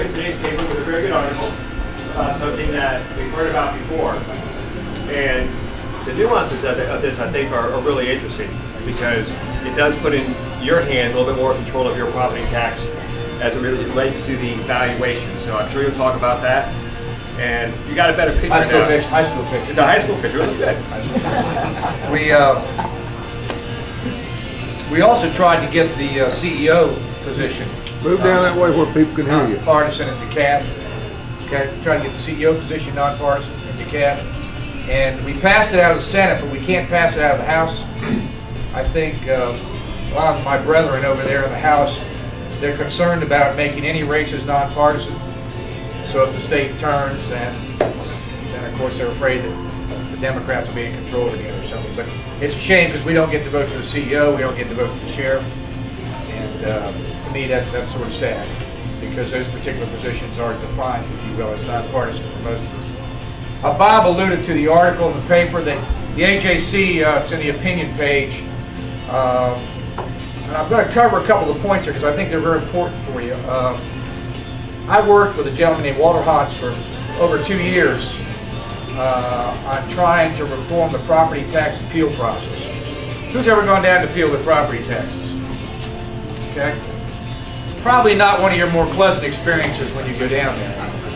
in today's paper with a very good article about something that we've heard about before. And the nuances of this, I think, are really interesting because it does put in your hands a little bit more control of your property tax as it relates to the valuation. So I'm sure you'll talk about that. And you got a better picture now. High school picture. It's a high school picture. It looks good. We also tried to get the CEO position. Move down that way where people can hear you. Nonpartisan in DeKalb. Okay, try to get the CEO position nonpartisan in DeKalb. And we passed it out of the Senate, but we can't pass it out of the House. I think a lot of my brethren over there in the House, they're concerned about making any races nonpartisan. So if the state turns, then of course they're afraid that the Democrats will be in control again or something. But it's a shame because we don't get to vote for the CEO, we don't get to vote for the sheriff. And to me, that's sort of sad because those particular positions are defined, if you will, as nonpartisan for most of us. Bob alluded to the article in the paper that the AJC, it's in the opinion page. And I'm going to cover a couple of points here because I think they're very important for you. I worked with a gentleman named Walter Hotz for over 2 years on trying to reform the property tax appeal process. Who's ever gone down to appeal the property taxes? Okay? Probably not one of your more pleasant experiences when you go down there.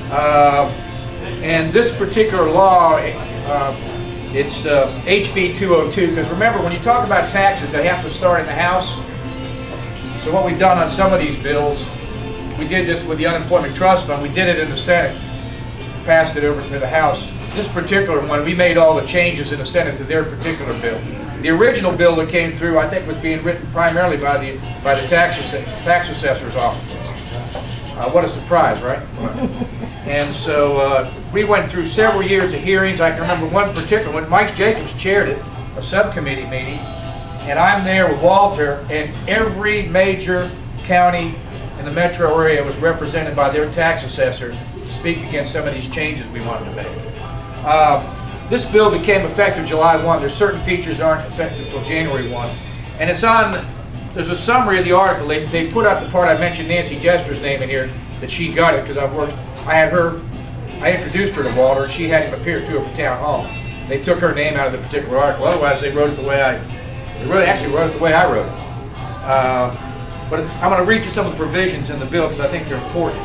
And this particular law, it's HB 202, because remember, when you talk about taxes, they have to start in the House. So what we've done on some of these bills, we did this with the Unemployment Trust Fund, we did it in the Senate, passed it over to the House. This particular one, we made all the changes in the Senate to their particular bill. The original bill that came through, I think, was being written primarily by the tax assessor's offices. What a surprise, right? And so we went through several years of hearings. I can remember one particular one. Mike Jacobs chaired it, a subcommittee meeting, and I'm there with Walter, and every major county in the metro area was represented by their tax assessor to speak against some of these changes we wanted to make. This bill became effective July 1. There's certain features that aren't effective until January 1. And it's on, there's a summary of the article. They put out the part I mentioned Nancy Jester's name in here, that she got it because I introduced her to Walter, and she had him appear to her for town hall. They took her name out of the particular article. Otherwise, they wrote it the way actually wrote it the way I wrote it. But I'm going to read you some of the provisions in the bill because I think they're important.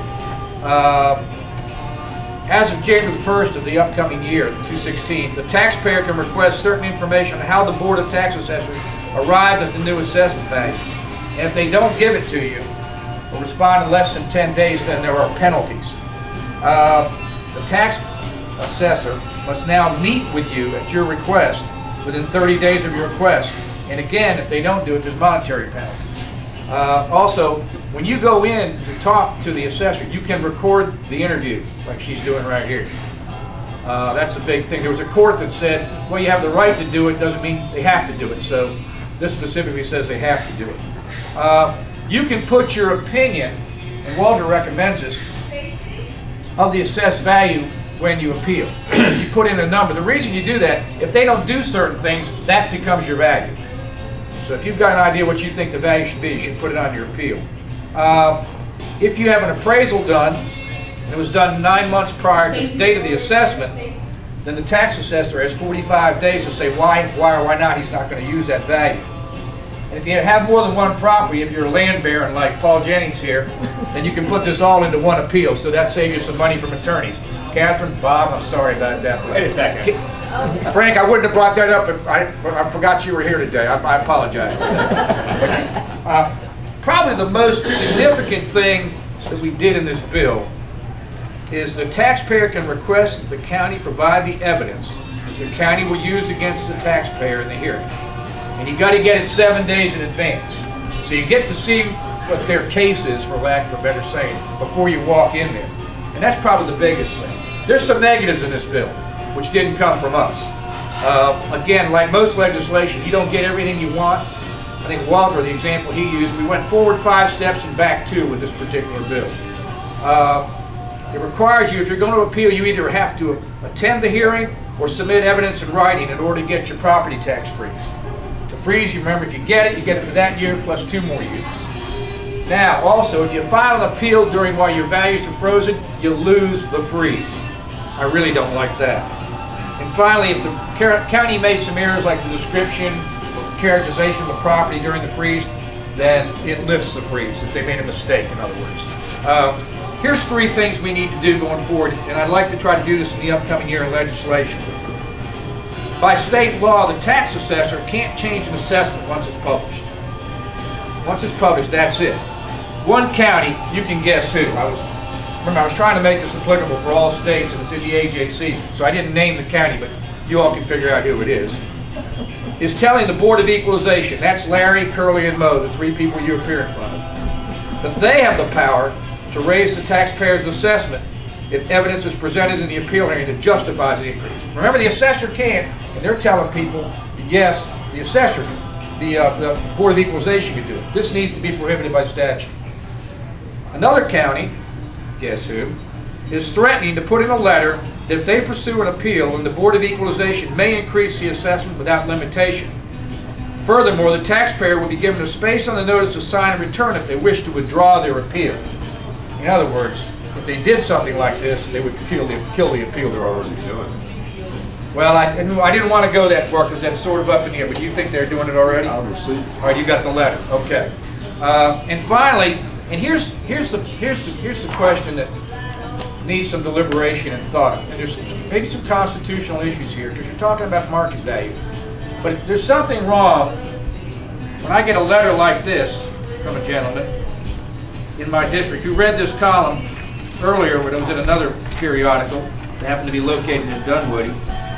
As of January 1st of the upcoming year, 2016, the taxpayer can request certain information on how the Board of Tax Assessors arrived at the new assessment values. And if they don't give it to you or respond in less than 10 days, then there are penalties. The tax assessor must now meet with you at your request within 30 days of your request. And again, if they don't do it, there's monetary penalties. Also, when you go in to talk to the assessor, you can record the interview like she's doing right here. That's a big thing. There was a court that said, well, you have the right to do it, doesn't mean they have to do it. So this specifically says they have to do it. You can put your opinion, and Walter recommends this, of the assessed value when you appeal. You put in a number. The reason you do that, if they don't do certain things, that becomes your value. So if you've got an idea what you think the value should be, you should put it on your appeal. If you have an appraisal done, and it was done 9 months prior to the date of the assessment, then the tax assessor has 45 days to say why or why not he's not going to use that value. And if you have more than one property, if you're a land baron like Paul Jennings here, then you can put this all into one appeal, so that saves you some money from attorneys. Catherine, Bob, I'm sorry about that. Wait a second. Frank, I wouldn't have brought that up if I forgot you were here today. I apologize for that. Probably the most significant thing that we did in this bill is the taxpayer can request that the county provide the evidence that the county will use against the taxpayer in the hearing. And you got to get it 7 days in advance. So you get to see what their case is, for lack of a better saying, before you walk in there. And that's probably the biggest thing. There's some negatives in this bill, which didn't come from us. Again, like most legislation, you don't get everything you want. I think Walter, the example he used, we went forward 5 steps and back 2 with this particular bill. It requires you, if you're going to appeal, you either have to attend the hearing or submit evidence in writing in order to get your property tax freeze. The freeze, you remember, if you get it for that year plus 2 more years. Now, also, if you file an appeal during while your values are frozen, you lose the freeze. I really don't like that. And finally, if the county made some errors like the description or characterization of the property during the freeze, then it lifts the freeze if they made a mistake, in other words. Here's 3 things we need to do going forward, and I'd like to try to do this in the upcoming year in legislation. By state law, the tax assessor can't change an assessment once it's published. Once it's published, that's it. One county, you can guess who. Remember, I was trying to make this applicable for all states, and it's in the AJC, so I didn't name the county, but you all can figure out who it is telling the Board of Equalization, that's Larry, Curly, and Mo, the 3 people you appear in front of, that they have the power to raise the taxpayer's assessment if evidence is presented in the appeal hearing that justifies the increase. Remember, the assessor can't, and they're telling people, yes, the assessor, the Board of Equalization can do it. This needs to be prohibited by statute. Another county, guess who, is threatening to put in a letter that if they pursue an appeal, then the Board of Equalization may increase the assessment without limitation. Furthermore, the taxpayer will be given a space on the notice to sign and return if they wish to withdraw their appeal. In other words, if they did something like this, they would kill the appeal they're already doing. Well, I didn't want to go that far because that's sort of up in the air, but you think they're doing it already? I'll receive it. All right, you got the letter. Okay. And finally, and here's the question that needs some deliberation and thought. And there's maybe some constitutional issues here because you're talking about market value. But there's something wrong when I get a letter like this from a gentleman in my district who read this column earlier when it was in another periodical that happened to be located in Dunwoody.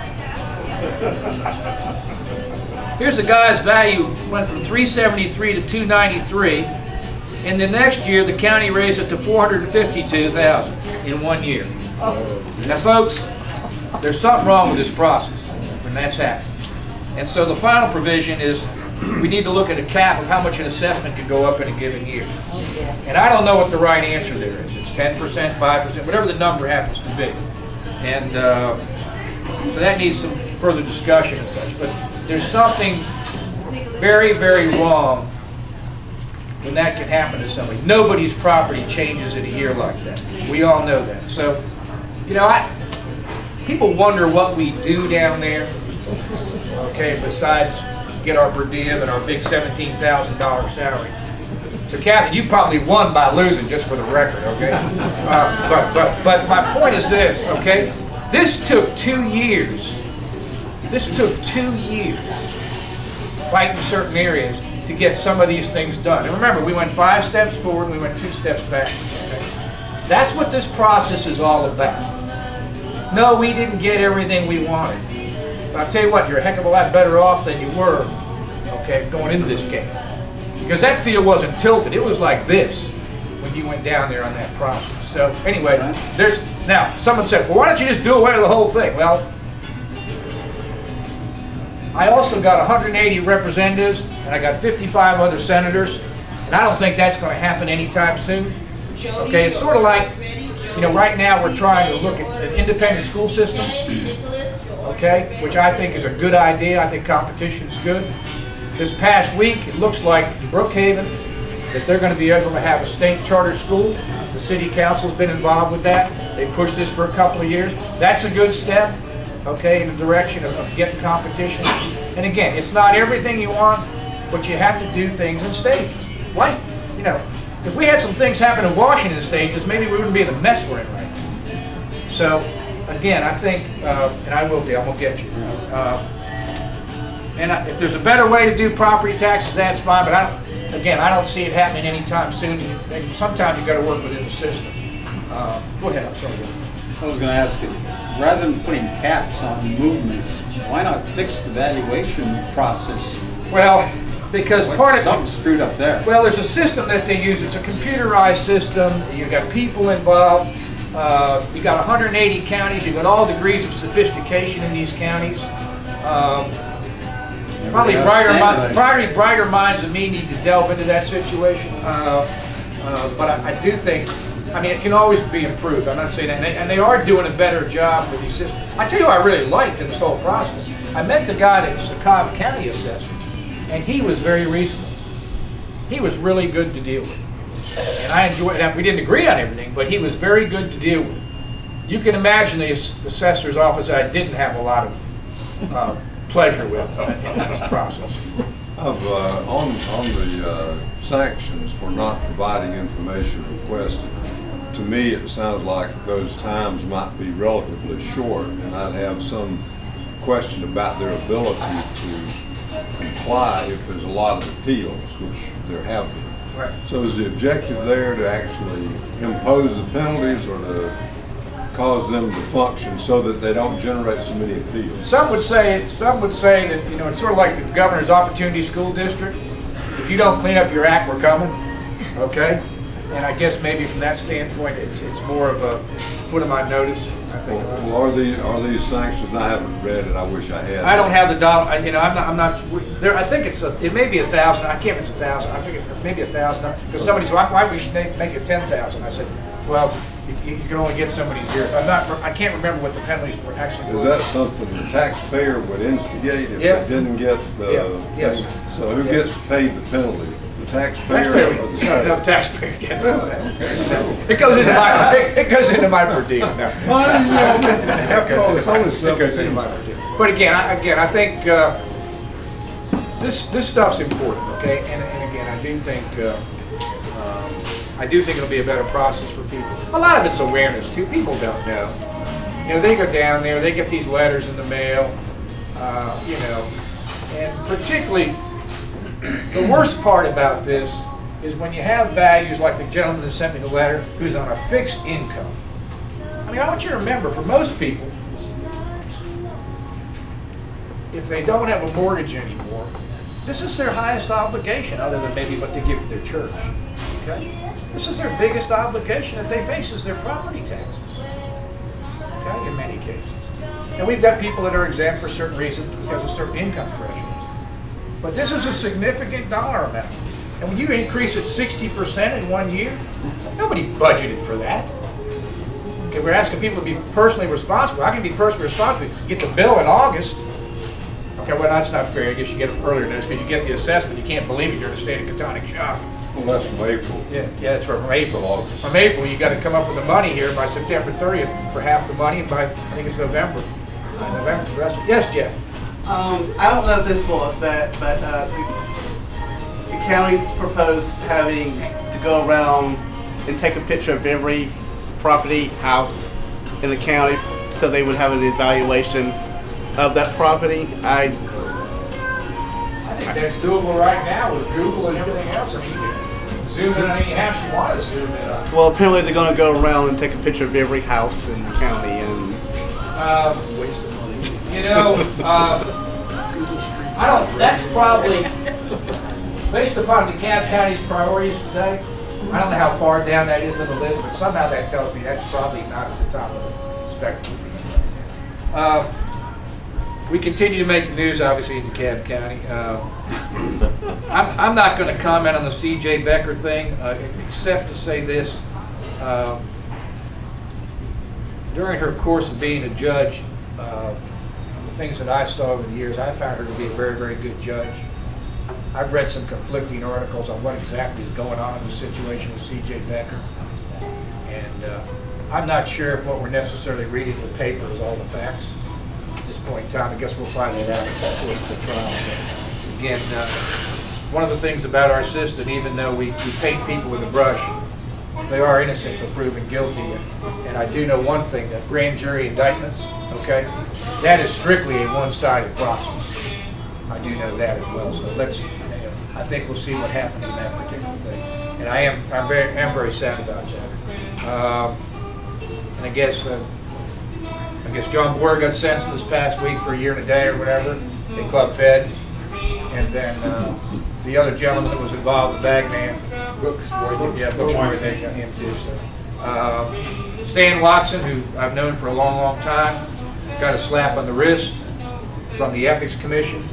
Here's a guy's value went from 373 to 293, and the next year the county raised it to 452,000 in 1 year. Now, folks, there's something wrong with this process when that's happening. And so the final provision is we need to look at a cap of how much an assessment can go up in a given year. And I don't know what the right answer there is. It's 10%, 5%, whatever the number happens to be. And so that needs some further discussion and such. But there's something very, very wrong when that can happen to somebody. Nobody's property changes in a year like that. We all know that. So, you know, people wonder what we do down there, okay, besides get our per diem and our big $17,000 salary. So, Kathy, you probably won by losing, just for the record, okay? But my point is this, okay? This took 2 years. This took 2 years fighting certain areas to get some of these things done. And remember, we went 5 steps forward and we went 2 steps back. Okay? That's what this process is all about. No, we didn't get everything we wanted. But I'll tell you what, you're a heck of a lot better off than you were, okay, going into this game. Because that field wasn't tilted. It was like this when you went down there on that process. So anyway, now someone said, well, why don't you just do away with the whole thing? Well, I also got 180 representatives and I got 55 other senators, and I don't think that's going to happen anytime soon. Okay, it's sort of like, you know, right now we're trying to look at an independent school system, okay, which I think is a good idea. I think competition's good. This past week, it looks like in Brookhaven that they're going to be able to have a state charter school. The city council's been involved with that. They pushed this for a couple of years. That's a good step, okay, in the direction of getting competition. And again, it's not everything you want, but you have to do things in stages. Life, you know, if we had some things happen in Washington stages, maybe we wouldn't be in the mess we're in right now. So, again, I think, and I will, I'm going to get you. And if there's a better way to do property taxes, that's fine, but I don't see it happening anytime soon. Sometimes you've got to work within the system. Go ahead, I'm sorry. I was going to ask you, rather than putting caps on movements, why not fix the valuation process? Well, because part of something screwed up there. Well, there's a system that they use. It's a computerized system. You've got people involved. You've got 180 counties. You've got all degrees of sophistication in these counties. Probably brighter minds than me need to delve into that situation. But I do think, I mean, it can always be improved. I'm not saying that. And they are doing a better job with these systems. I tell you what I really liked in this whole process. I met the guy that's the Cobb County assessor, and he was very reasonable. He was really good to deal with. And I enjoyed it. We didn't agree on everything, but he was very good to deal with. You can imagine the assessor's office I didn't have a lot of pleasure with in this process. On the sanctions for not providing information requested, to me it sounds like those times might be relatively short, and I'd have some question about their ability to comply if there's a lot of appeals, which there have been. Right. So is the objective there to actually impose the penalties or to cause them to function so that they don't generate so many appeals? Some would say that, you know, it's sort of like the governor's opportunity school district. If you don't clean up your act, we're coming. Okay? And I guess maybe from that standpoint, it's more of a to put them on notice. I think. Well, are these sanctions? I haven't read it. I wish I had. I don't have the dollar. You know, I'm not. There, I think it may be 1,000. I can't. If it's 1,000. I think it maybe 1,000. Because somebody said, why we should make it 10,000? I said, well, you can only get so many years. I can't remember what the penalties were actually. Is that something the taxpayer would instigate if they didn't get the? Yes. So who gets paid the penalty? The taxpayer or the state? No, the taxpayer gets it. It goes into my per diem. No. It goes into my per diem. But again, I think this stuff's important. Okay, and again, I do think it'll be a better process for people. A lot of it's awareness too. People don't know. You know, they go down there, they get these letters in the mail. You know, and particularly. The worst part about this is when you have values like the gentleman that sent me the letter who's on a fixed income. I mean, I want you to remember, for most people, if they don't have a mortgage anymore, this is their highest obligation other than maybe what they give to their church. Okay? This is their biggest obligation that they face is their property taxes. Okay? In many cases. And we've got people that are exempt for certain reasons because of certain income thresholds. But this is a significant dollar amount. And when you increase it 60% in 1 year, nobody budgeted for that. Okay, we're asking people to be personally responsible. I can be personally responsible. Get the bill in August. Okay, well, that's not fair. I guess you get it earlier than this because you get the assessment. You can't believe it. You're in a state of catonic shock. Well, that's from April. Yeah, that's from April. From April, you got to come up with the money here by September 30th for half the money, and by, I think it's November. November for the rest of it. Yes, Jeff? I don't know if this will affect, but the county's proposed having to go around and take a picture of every property, house in the county so they would have an evaluation of that property. I think that's doable right now with Google and everything else. I mean, you can zoom in on any house you want to zoom in on. Well, apparently they're going to go around and take a picture of every house in the county and you know, that's probably, based upon DeKalb County's priorities today, I don't know how far down that is on the list, but somehow that tells me that's probably not at the top of the spectrum. We continue to make the news, obviously, in DeKalb County. I'm not going to comment on the C.J. Becker thing, except to say this. During her course of being a judge, the things that I saw over the years, I found her to be a very, very good judge. I've read some conflicting articles on what exactly is going on in the situation with C.J. Becker. And I'm not sure if what we're necessarily reading in the paper is all the facts. At this point in time, I guess we'll find that out in the course of the trial. So, again, one of the things about our system, even though we paint people with a brush, they are innocent until proven guilty. And I do know one thing, that grand jury indictments, okay, that is strictly a one-sided process. I do know that as well. So let's, I think we'll see what happens in that particular thing. And I'm very sad about that. And I guess John Boyer got sentenced this past week for a year and a day or whatever in Club Fed. And then the other gentleman that was involved, the bag man, Brooks, they got him too. So, Stan Watson, who I've known for a long, long time, got a slap on the wrist from the Ethics Commission.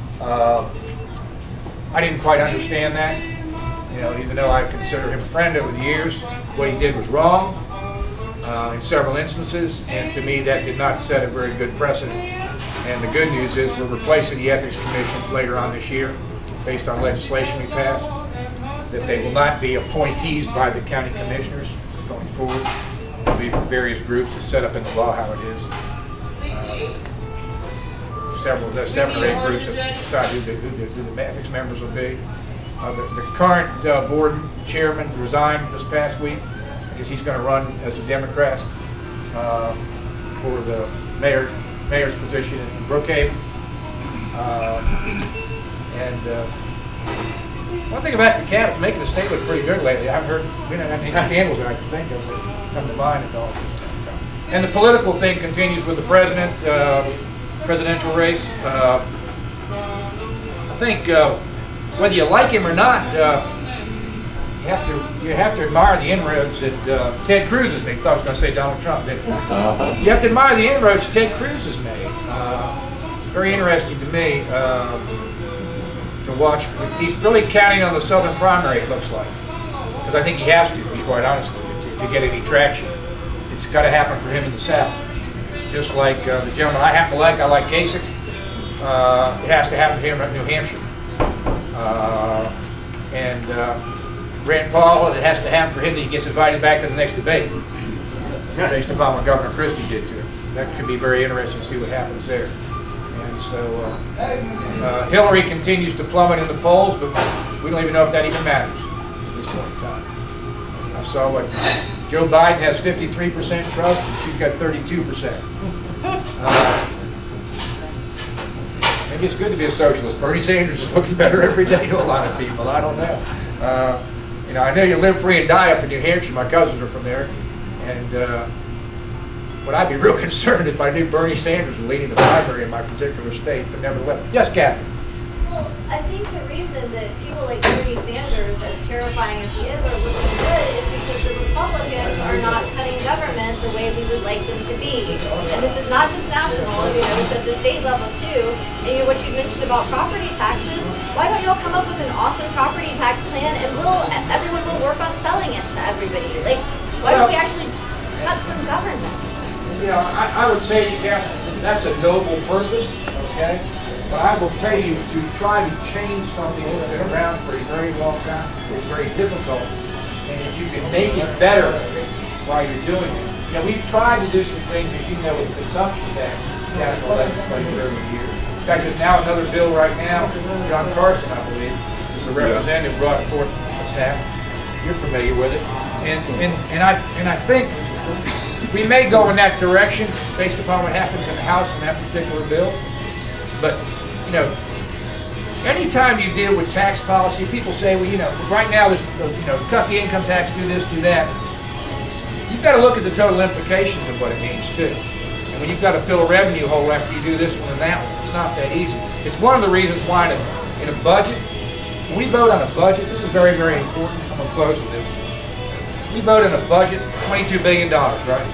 I didn't quite understand that. You know, even though I consider him a friend over the years, what he did was wrong in several instances, and to me that did not set a very good precedent. And the good news is we're replacing the Ethics Commission later on this year based on legislation we passed. that they will not be appointees by the county commissioners going forward. They'll be from various groups. It's set up in the law how it is. There's 7 or 8 groups that decide who the ethics members will be. The current board chairman resigned this past week. I guess he's going to run as a Democrat for the mayor's position in Brookhaven. One thing about the cat is making the state look pretty good lately. I've heard we don't have any scandals that I can think of that come to mind at all at this time. And the political thing continues with the presidential race. I think whether you like him or not, you have to admire the inroads that Ted Cruz has made. I thought I was going to say Donald Trump, didn't I? You have to admire the inroads Ted Cruz has made. Very interesting to me to watch. He's really counting on the Southern primary, it looks like, because I think he has to be quite honest with you, to get any traction. It's got to happen for him in the South. Just like the gentleman I happen to like, I like Kasich. It has to happen here in New Hampshire. Rand Paul, it has to happen for him that he gets invited back to the next debate, based upon what Governor Christie did to him. That could be very interesting to see what happens there. And so Hillary continues to plummet in the polls, but we don't even know if that even matters at this point in time. I saw what Joe Biden has 53% trust, and she's got 32%. Maybe it's good to be a socialist. Bernie Sanders is looking better every day to a lot of people. I don't know. You know, I know you live free and die up in New Hampshire. My cousins are from there, and but I'd be real concerned if I knew Bernie Sanders was leading the primary in my particular state. But nevertheless, yes, Kathy. Well, I think the reason that people like Bernie Sanders, as terrifying as he is, are looking good is because the Republicans are not cutting government the way we would like them to be. And this is not just national, you know, it's at the state level too. And you know, what you mentioned about property taxes, why don't y'all come up with an awesome property tax plan and everyone will work on selling it to everybody? Like, why don't we actually cut some government? You know, I would say you have, that's a noble purpose, okay? But I will tell you, to try to change something that's been around for a very long time is very difficult. And if you can make it better while you're doing it. You know, we've tried to do some things, as you know, with the consumption tax down in the legislature over the years. In fact, there's now another bill right now, John Carson, I believe, is a representative, brought forth a tax. You're familiar with it. And I think we may go in that direction based upon what happens in the House in that particular bill. But, you know, anytime you deal with tax policy, people say, well, you know, right now there's, you know, cut the income tax, do this, do that. You've got to look at the total implications of what it means, too. And when you've got to fill a revenue hole after you do this one and that one, it's not that easy. It's one of the reasons why in a budget, when we vote on a budget, this is very, very important. I'm going to close with this. We vote on a budget, $22 billion, right?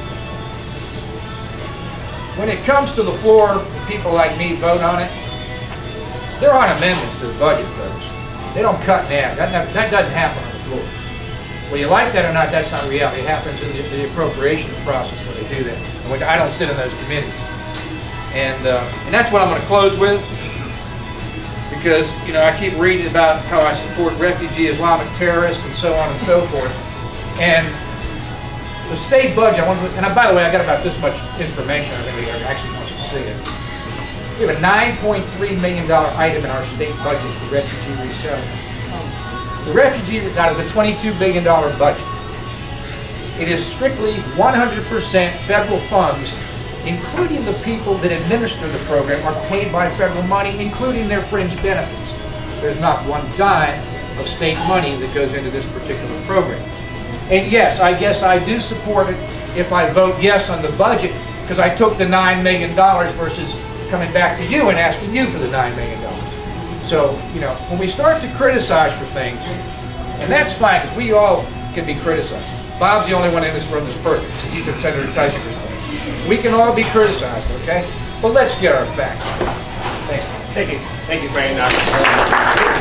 When it comes to the floor, people like me vote on it, there aren't amendments to the budget, folks. They don't cut and add. That doesn't happen on the floor. Whether you like that or not, that's not reality. It happens in the appropriations process when they do that. And I don't sit in those committees. And that's what I'm going to close with. Because, you know, I keep reading about how I support refugee Islamic terrorists and so on and so forth. And the state budget, and by the way, I got about this much information. I think we actually want to see it. We have a $9.3 million item in our state budget for refugee resettlement. The refugee, out of the $22 billion budget, it is strictly 100% federal funds, including the people that administer the program are paid by federal money, including their fringe benefits. There's not one dime of state money that goes into this particular program. And yes, I guess I do support it if I vote yes on the budget, because I took the $9 million versus coming back to you and asking you for the $9 million. So, you know, when we start to criticize for things, and that's fine, because we all can be criticized. Bob's the only one in this room that's perfect, since he took Senator Tysinger's place. We can all be criticized, okay? But let's get our facts. Thanks. Thank you, Fran.